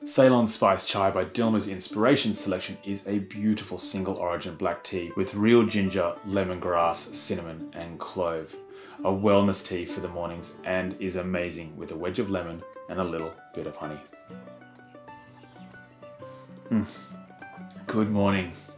Ceylon Spice Chai by Dilmah's Inspiration Selection is a beautiful single origin black tea with real ginger, lemongrass, cinnamon and clove. A wellness tea for the mornings and is amazing with a wedge of lemon and a little bit of honey. Good morning.